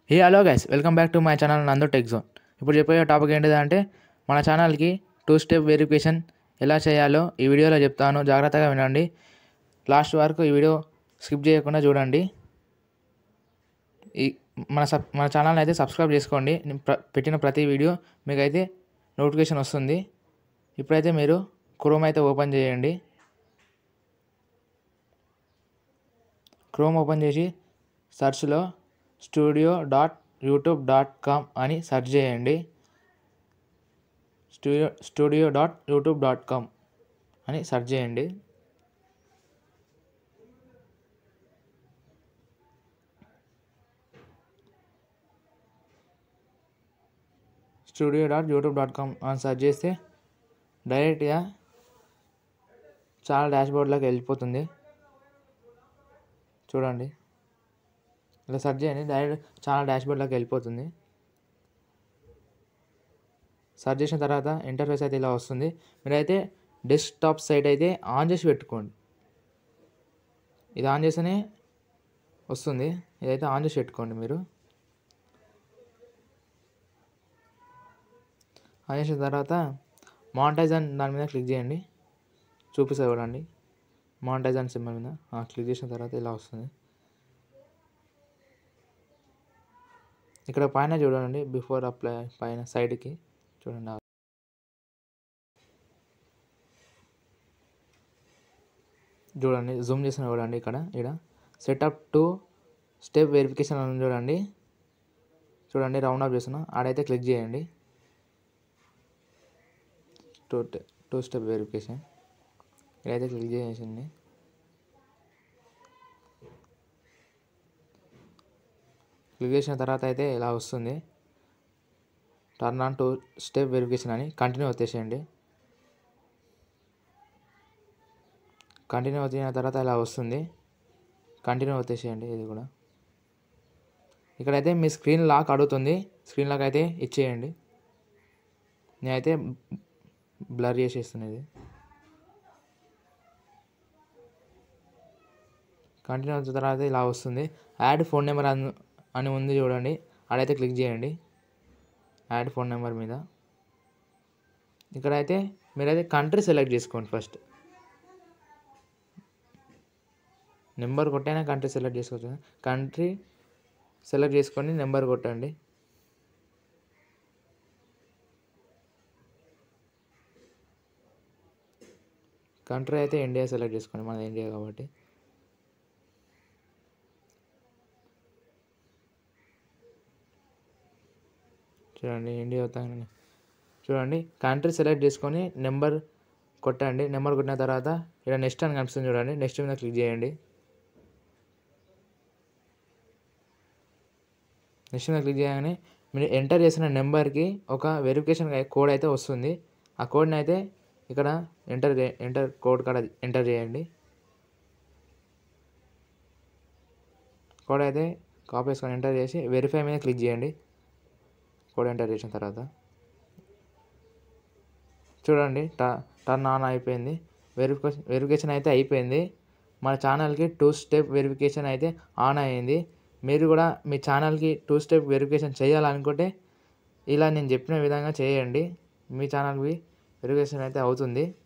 Hello guys, welcome back to my channel Nandu tech zone. ఇప్పుడు చెప్పే topic ఏంటిదంటే మన ఛానల్కి 2-స్టెప్ వెరిఫికేషన్ ఎలా చేయాలో ఈ వీడియోలో చెప్తాను. జాగ్రత్తగా వినండి, లాస్ట్ వరకు ఈ వీడియో స్కిప్ చేయకుండా చూడండి. ఈ మన ఛానల్ని అయితే సబ్స్క్రైబ్ చేసుకోండి. నేను పెట్టిన ప్రతి వీడియో మీకైతే నోటిఫికేషన్ వస్తుంది. ఇప్పుడైతే మీరు క్రోమ్ అయితే ఓపెన్ చేయండి. క్రోమ్ ఓపెన్ చేసి సర్చ్లో studio.youtube.com అని సెర్చ్ చేయండి. studio.youtube.com అని సెర్చ్ చేయండి. studio.youtube.com అని సెర్చ్ చేస్తే డైరెక్ట్గా చాలా డాష్బోర్డ్లోకి వెళ్ళిపోతుంది. చూడండి, ఇలా సెర్చ్ చేయండి, డైరెక్ట్ చాలా డాష్బోర్డ్లోకి వెళ్ళిపోతుంది. సెర్చ్ చేసిన తర్వాత ఇంటర్ఫేస్ అయితే ఇలా వస్తుంది. మీరైతే డెస్క్టాప్ సైట్ అయితే ఆన్ చేసి పెట్టుకోండి. ఇది ఆన్ చేస్తేనే వస్తుంది. ఇదైతే ఆన్ చేసి పెట్టుకోండి. మీరు ఆన్ చేసిన తర్వాత మానిటైజ్ అని దాని మీద క్లిక్ చేయండి. చూపిస్తుంది చూడండి, మానిటైజ్ అని సింబల్ మీద క్లిక్ చేసిన తర్వాత ఇలా వస్తుంది. ఇక్కడ పైన చూడండి, బిఫోర్ అప్లై పైన సైడ్కి చూడండి. చూడండి, జూమ్ చేసిన చూడండి, ఇక్కడ సెటప్ 2-స్టెప్ వెరిఫికేషన్ అని చూడండి. రౌండ్ అప్ చేస్తున్నా, ఆడైతే క్లిక్ చేయండి. 2-స్టెప్ వెరిఫికేషన్ ఇదైతే క్లిక్ చేసేయండి. క్లిక్ చేసిన తర్వాత అయితే ఇలా వస్తుంది, టర్న్ ఆన్ 2-స్టెప్ వెరిఫికేషన్ అని. కంటిన్యూ వచ్చేసేయండి. కంటిన్యూ వచ్చిన తర్వాత ఇలా వస్తుంది, కంటిన్యూ వచ్చేసేయండి. ఇది కూడా ఇక్కడైతే మీ స్క్రీన్ లాక్ అడుగుతుంది. స్క్రీన్ లాక్ అయితే ఇచ్చేయండి. నేనైతే బ్లర్ చేసేస్తున్నది. కంటిన్యూ వచ్చిన తర్వాత ఇలా వస్తుంది, యాడ్ ఫోన్ నెంబర్ అని ఉంది చూడండి, ఆడైతే క్లిక్ చేయండి. యాడ్ ఫోన్ నెంబర్ మీద ఇక్కడైతే మీరైతే కంట్రీ సెలెక్ట్ చేసుకోండి. ఫస్ట్ నెంబర్ కొట్టైనా కంట్రీ సెలెక్ట్ చేసుకోవచ్చు. కంట్రీ సెలెక్ట్ చేసుకొని నెంబర్ కొట్టండి. కంట్రీ అయితే ఇండియా సెలెక్ట్ చేసుకోండి, మన ఇండియా కాబట్టి. చూడండి, ఇండియా అవుతాను. చూడండి, కంట్రీ సెలెక్ట్ చేసుకొని నెంబర్ కొట్టండి. నెంబర్ కొట్టిన తర్వాత ఇక్కడ నెక్స్ట్ అని కనిపిస్తుంది చూడండి, నెక్స్ట్ మీద క్లిక్ చేయండి. నెక్స్ట్ మీద క్లిక్ చేయగానే మీరు ఎంటర్ చేసిన నెంబర్కి ఒక వెరిఫికేషన్ కోడ్ అయితే వస్తుంది. ఆ కోడ్ని అయితే ఇక్కడ ఎంటర్ కోడ్ కాడ ఎంటర్ చేయండి. కోడ్ అయితే కాపీ చేసుకొని ఎంటర్ చేసి వెరిఫై మీద క్లిక్ చేయండి. కోడ్ ఎంటర్ చేసిన తర్వాత చూడండి, టర్న్ ఆన్ అయిపోయింది. వెరిఫికేషన్ అయితే అయిపోయింది. మన ఛానల్కి 2-స్టెప్ వెరిఫికేషన్ అయితే ఆన్ అయ్యింది. మీరు కూడా మీ ఛానల్కి 2-స్టెప్ వెరిఫికేషన్ చేయాలనుకుంటే ఇలా నేను చెప్పిన విధంగా చేయండి. మీ ఛానల్కి వెరిఫికేషన్ అయితే అవుతుంది.